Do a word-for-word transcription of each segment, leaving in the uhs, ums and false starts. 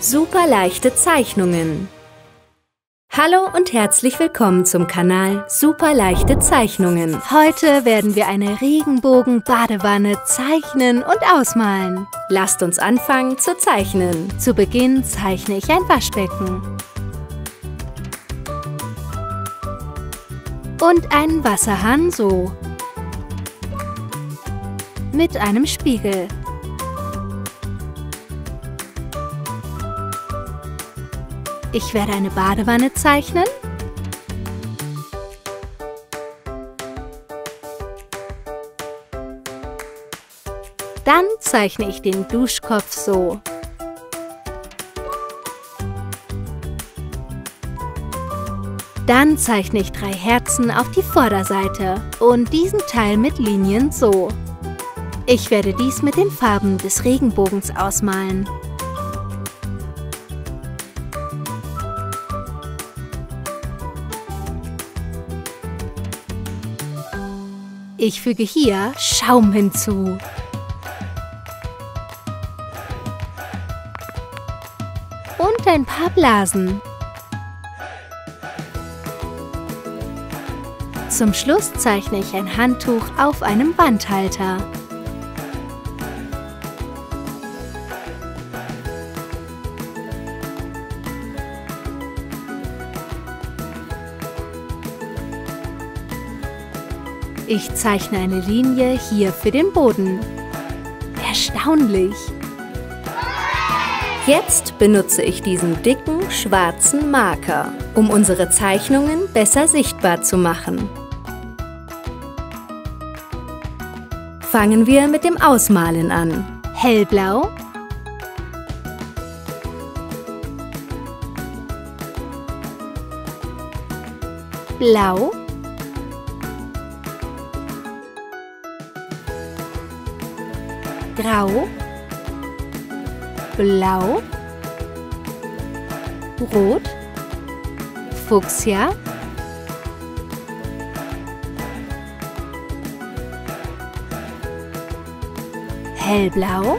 Super leichte Zeichnungen. Hallo und herzlich willkommen zum Kanal Super leichte Zeichnungen. Heute werden wir eine Regenbogen-Badewanne zeichnen und ausmalen. Lasst uns anfangen zu zeichnen. Zu Beginn zeichne ich ein Waschbecken und einen Wasserhahn so mit einem Spiegel. Ich werde eine Badewanne zeichnen dann zeichne ich den Duschkopf so. Dann zeichne ich drei Herzen auf die Vorderseite und diesen Teil mit Linien so. Ich werde dies mit den Farben des Regenbogens ausmalen. Ich füge hier Schaum hinzu. Und ein paar Blasen. Zum Schluss zeichne ich ein Handtuch auf einem Wandhalter. Ich zeichne eine Linie hier für den Boden. Erstaunlich! Jetzt benutze ich diesen dicken, schwarzen Marker, um unsere Zeichnungen besser sichtbar zu machen. Fangen wir mit dem Ausmalen an. Hellblau, Blau, Grau, Blau, Rot, Fuchsia, Hellblau,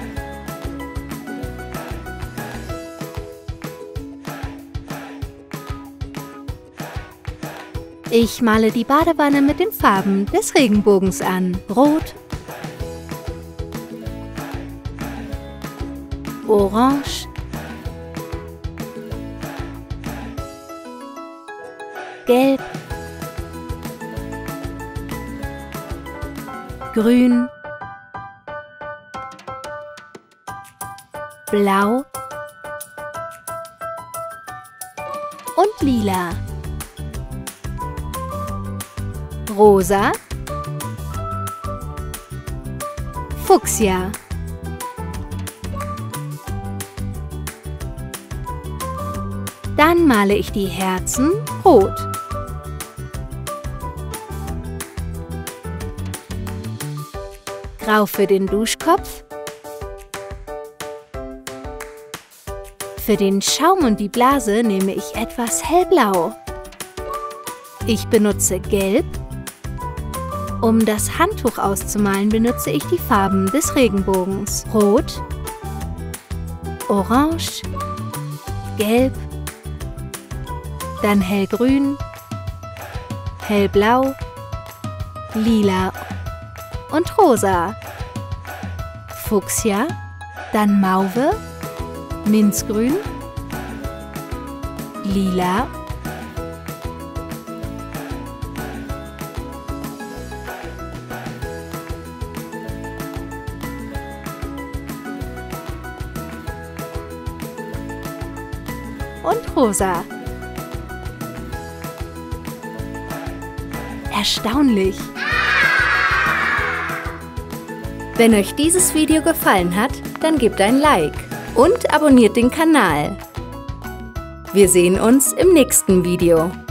ich male die Badewanne mit den Farben des Regenbogens an. Rot, Orange, Gelb, Grün, Blau und Lila, Rosa, Fuchsia. Dann male ich die Herzen rot. Grau für den Duschkopf. Für den Schaum und die Blase nehme ich etwas hellblau. Ich benutze Gelb. Um das Handtuch auszumalen, benutze ich die Farben des Regenbogens. Rot, Orange, Gelb, dann hellgrün, hellblau, lila und rosa. Fuchsia, dann Mauve, Minzgrün, lila und rosa. Erstaunlich! Wenn euch dieses Video gefallen hat, dann gebt ein Like und abonniert den Kanal. Wir sehen uns im nächsten Video.